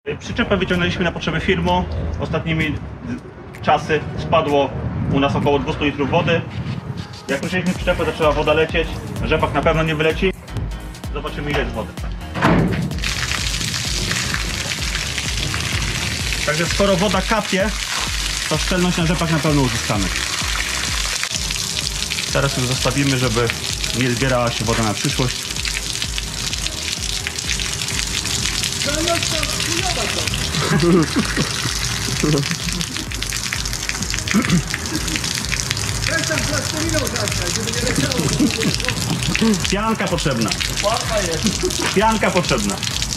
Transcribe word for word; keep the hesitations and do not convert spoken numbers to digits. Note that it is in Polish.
Przyczepę wyciągnęliśmy na potrzeby firmy. Ostatnimi czasy spadło u nas około dwieście litrów wody. Jak ruszyliśmy przyczepę, zaczęła woda lecieć. Rzepak na pewno nie wyleci. Zobaczymy, ile jest wody. Także skoro woda kapie, to szczelność na rzepak na pewno uzyskamy. Teraz już zostawimy, żeby nie zbierała się woda na przyszłość. Pianka potrzebna. Pianka potrzebna.